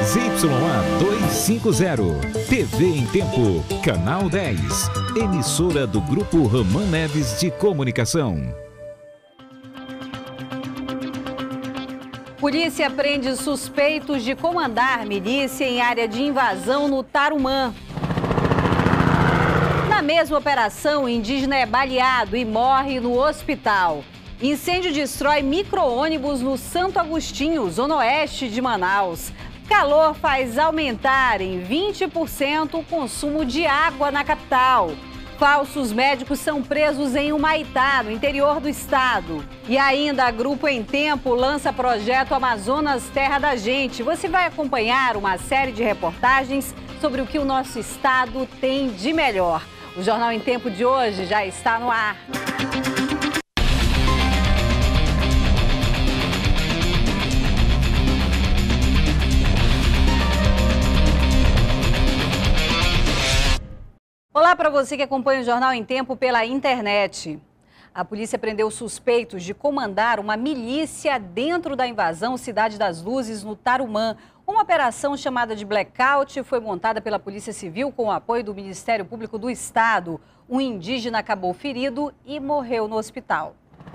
ZYA 250, TV em Tempo, Canal 10, emissora do Grupo Ramã Neves de Comunicação. Polícia prende suspeitos de comandar milícia em área de invasão no Tarumã. Na mesma operação, indígena é baleado e morre no hospital. Incêndio destrói micro-ônibus no Santo Agostinho, zona oeste de Manaus. Calor faz aumentar em 20% o consumo de água na capital. Falsos médicos são presos em Humaitá, no interior do estado. E ainda a Grupo Em Tempo lança projeto Amazonas Terra da Gente. Você vai acompanhar uma série de reportagens sobre o que o nosso estado tem de melhor. O Jornal Em Tempo de hoje já está no ar. Olá para você que acompanha o Jornal Em Tempo pela internet. A polícia prendeu suspeitos de comandar uma milícia dentro da invasão Cidade das Luzes, no Tarumã. Uma operação chamada de Blackout foi montada pela Polícia Civil com o apoio do Ministério Público do Estado. Um indígena acabou ferido e morreu no hospital.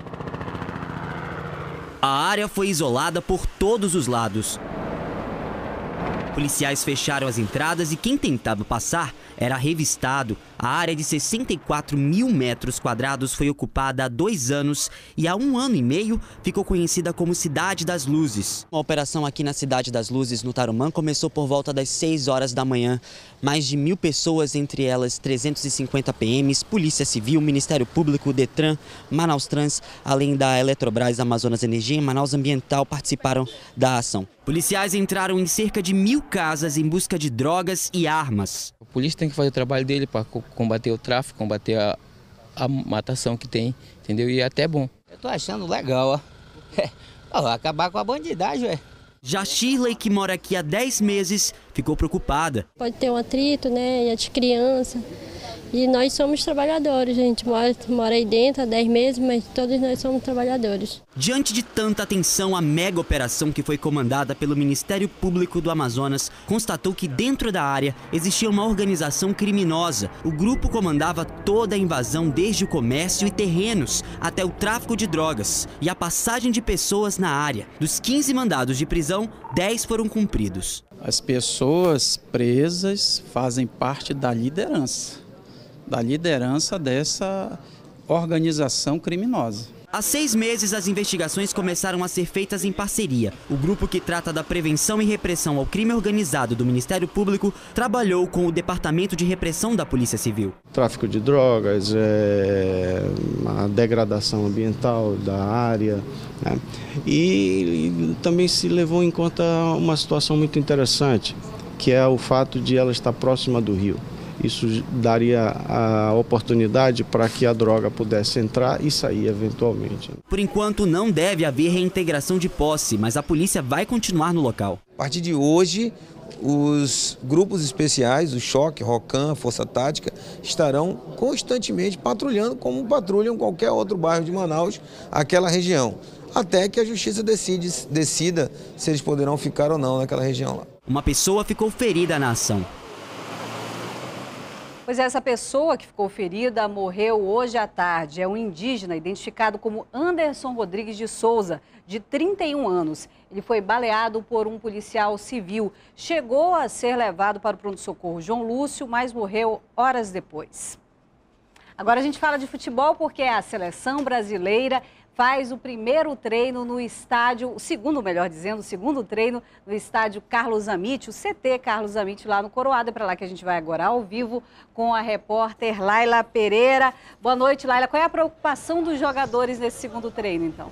A área foi isolada por todos os lados. Policiais fecharam as entradas e quem tentava passar era revistado. A área de 64 mil metros quadrados foi ocupada há 2 anos e há 1 ano e meio ficou conhecida como Cidade das Luzes. A operação aqui na Cidade das Luzes, no Tarumã, começou por volta das 6 horas da manhã. Mais de 1.000 pessoas, entre elas 350 PMs, Polícia Civil, Ministério Público, Detran, Manaus Trans, além da Eletrobras, Amazonas Energia e Manaus Ambiental participaram da ação. Policiais entraram em cerca de 1.000 casas em busca de drogas e armas. A polícia tem que fazer o trabalho dele para combater o tráfico, combater a matação que tem, entendeu? E é até bom. Eu tô achando legal, ó. Acabar com a bandidagem, ué. Já Shirley, que mora aqui há 10 meses, ficou preocupada. Pode ter um atrito, né, e a de criança. E nós somos trabalhadores, a gente mora aí dentro há 10 meses, mas todos nós somos trabalhadores. Diante de tanta atenção, a mega operação que foi comandada pelo Ministério Público do Amazonas constatou que dentro da área existia uma organização criminosa. O grupo comandava toda a invasão, desde o comércio e terrenos até o tráfico de drogas e a passagem de pessoas na área. Dos 15 mandados de prisão, 10 foram cumpridos. As pessoas presas fazem parte da liderança dessa organização criminosa. Há 6 meses, as investigações começaram a ser feitas em parceria. O grupo que trata da prevenção e repressão ao crime organizado do Ministério Público trabalhou com o Departamento de Repressão da Polícia Civil. Tráfico de drogas, a degradação ambiental da área, né? E também se levou em conta uma situação muito interessante, que é o fato de ela estar próxima do rio. Isso daria a oportunidade para que a droga pudesse entrar e sair eventualmente. Por enquanto, não deve haver reintegração de posse, mas a polícia vai continuar no local. A partir de hoje, os grupos especiais, o Choque, Rocan, Força Tática, estarão constantemente patrulhando como patrulham qualquer outro bairro de Manaus, aquela região, até que a justiça decida se eles poderão ficar ou não naquela região lá. Uma pessoa ficou ferida na ação. Pois essa pessoa que ficou ferida morreu hoje à tarde. É um indígena identificado como Anderson Rodrigues de Souza, de 31 anos. Ele foi baleado por um policial civil. Chegou a ser levado para o pronto-socorro João Lúcio, mas morreu horas depois. Agora a gente fala de futebol porque a seleção brasileira faz o primeiro treino no estádio, o segundo treino no estádio Carlos Zamitty, o CT Carlos Zamitty lá no Coroado. É para lá que a gente vai agora ao vivo com a repórter Laila Pereira. Boa noite, Laila. Qual é a preocupação dos jogadores nesse segundo treino, então?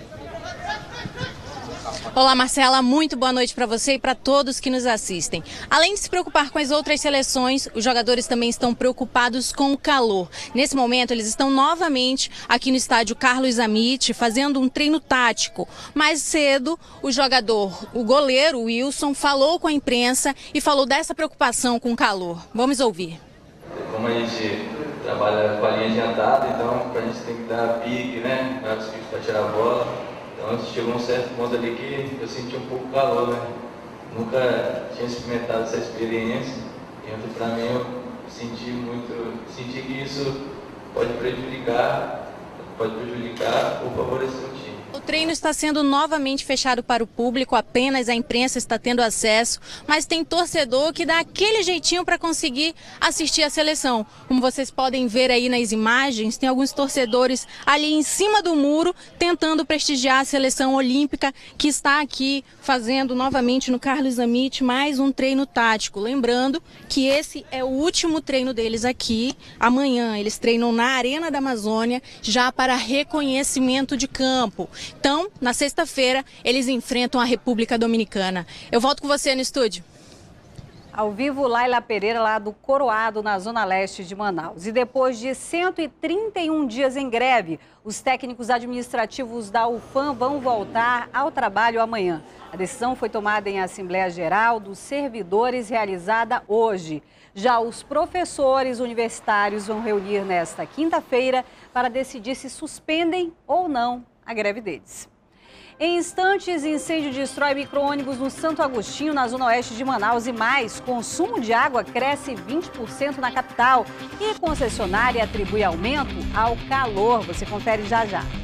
Olá, Marcela, muito boa noite para você e para todos que nos assistem. Além de se preocupar com as outras seleções, os jogadores também estão preocupados com o calor. Nesse momento, eles estão novamente aqui no estádio Carlos Zamitty, fazendo um treino tático. Mais cedo, o goleiro Wilson, falou com a imprensa e falou dessa preocupação com o calor. Vamos ouvir. Como a gente trabalha com a linha adiantada, então a gente tem que dar pique, né, para tirar a bola. Então chegou um certo ponto ali que eu senti um pouco calor, né? nunca tinha experimentado essa experiência. E para mim eu senti que isso pode prejudicar ou favorecer o time. O treino está sendo novamente fechado para o público, apenas a imprensa está tendo acesso, mas tem torcedor que dá aquele jeitinho para conseguir assistir a seleção. Como vocês podem ver aí nas imagens, tem alguns torcedores ali em cima do muro tentando prestigiar a seleção olímpica, que está aqui fazendo novamente no Carlos Amit mais um treino tático. Lembrando que esse é o último treino deles aqui. Amanhã eles treinam na Arena da Amazônia, já para reconhecimento de campo. Então, na sexta-feira, eles enfrentam a República Dominicana. Eu volto com você no estúdio. Ao vivo, Laila Pereira, lá do Coroado, na zona leste de Manaus. E depois de 131 dias em greve, os técnicos administrativos da UFAM vão voltar ao trabalho amanhã. A decisão foi tomada em Assembleia Geral dos Servidores, realizada hoje. Já os professores universitários vão reunir nesta quinta-feira para decidir se suspendem ou não a greve deles. Em instantes, incêndio destrói micro-ônibus no Santo Agostinho, na zona oeste de Manaus. E mais, consumo de água cresce 20% na capital. E concessionária atribui aumento ao calor. Você confere já já.